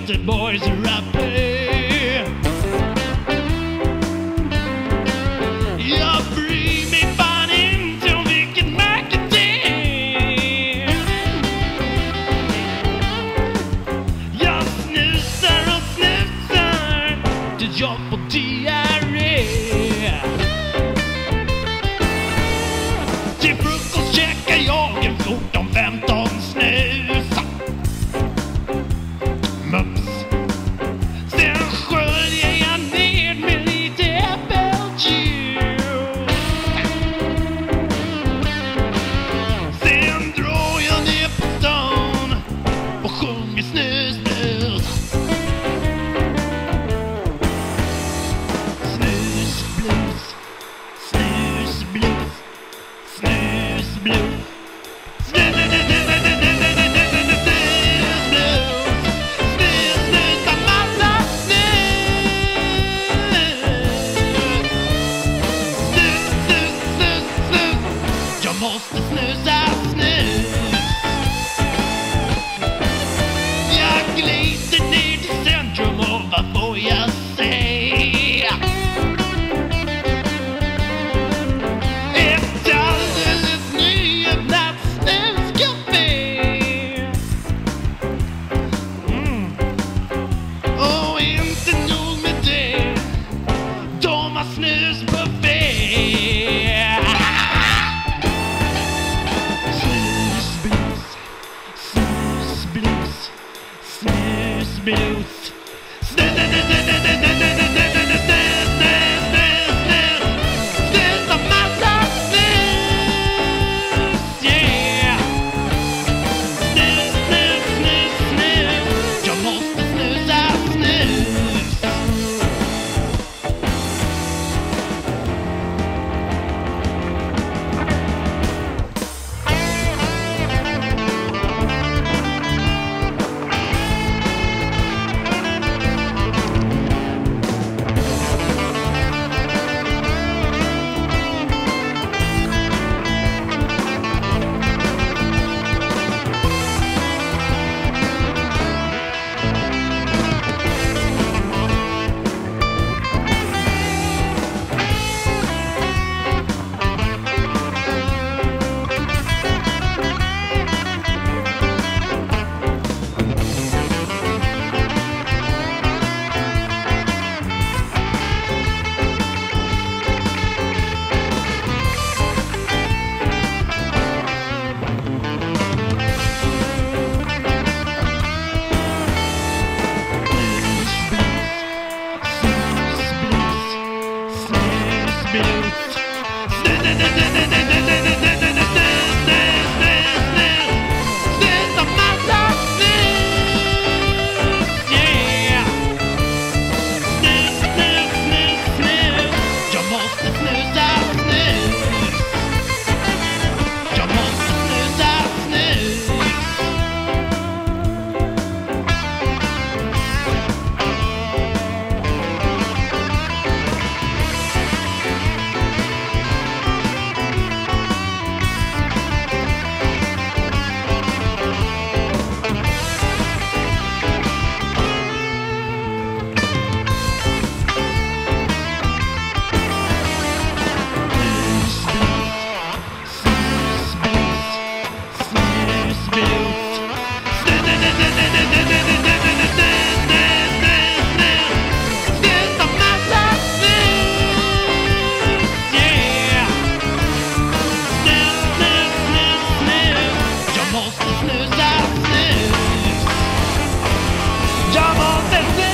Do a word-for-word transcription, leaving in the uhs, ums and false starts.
the boys are up there. Jag bryr mig fan inte om vilken märke det är. Jag snusar och snusar tills jag får diarré. Till frukost käkar jag en fjorton femton snus. Mums. Sen sköljer jag ner med lite äppeljuice. Sen drar jag ner på stan och sjunger snusblues. Snusblues, snusblues, snusblues. Jag måste snusa snus. Jag glider ner till centrum och vad får jag säga? Ett alldeles nyöppnat snuscafé. Mm. Och inte nog med det, de har snusbuffé. Snus, blues. Snus och massa snus, yeah. Snus, snus, snus, snus. Jag måste snusa snus. Jag måste snusa snus. Jag måste snusa.